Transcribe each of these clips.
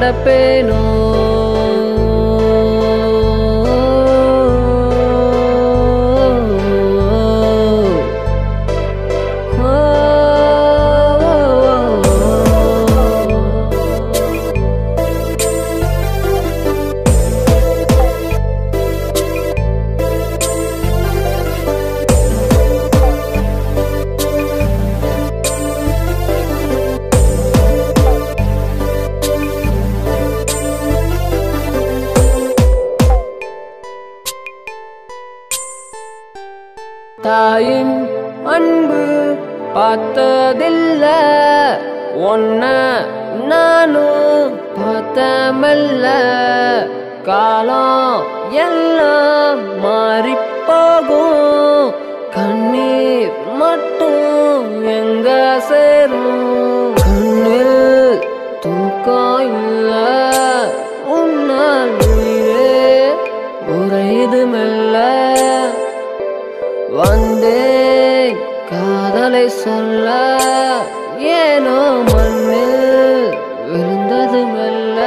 நடப்பேனோ தாயின் அன்பு பார்த்ததில்ல ஒன்ன நானும் பார்த்தமல்ல காலம் எல்லாம் மாறிப்போகும் கண்ணீர் மட்டும் எங்க சேரும் கண்ணில் தூக்கம் இல்ல உன்னால் உயிரே உறையுது மெல்ல வந்தேன் காதலை சொல்ல ஏனோ மண்ணில் விழுந்தது மெல்ல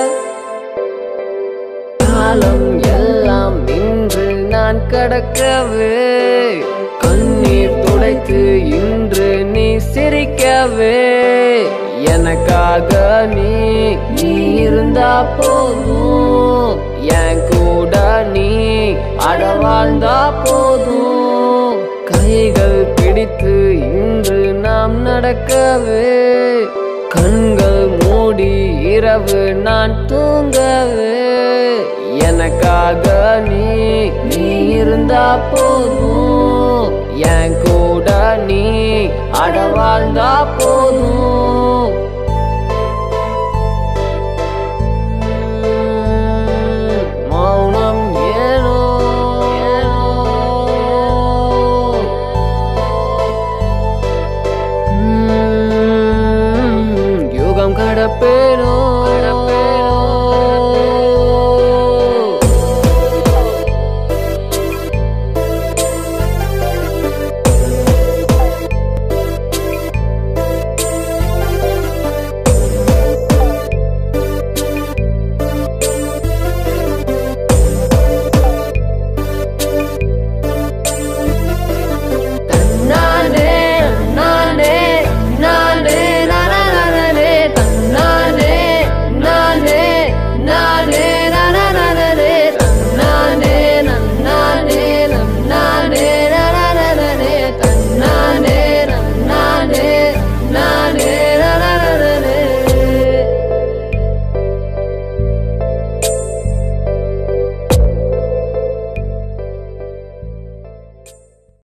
காலம் எல்லாம் இன்று நான் கடக்கவே கண்ணீர் துடைத்து இன்று நீ சிரிக்கவே எனக்காக நீ இருந்தா போதும் என் கூட நீ அடவாழ்ந்தா போதும் கைகள் பிடித்து இன்று நாம் நடக்கவே கண்கள் மூடி இரவு நான் தூங்கவே எனக்காக நீ இருந்தா போதும் என் கூட நீ அடவாழ்ந்தா போதும்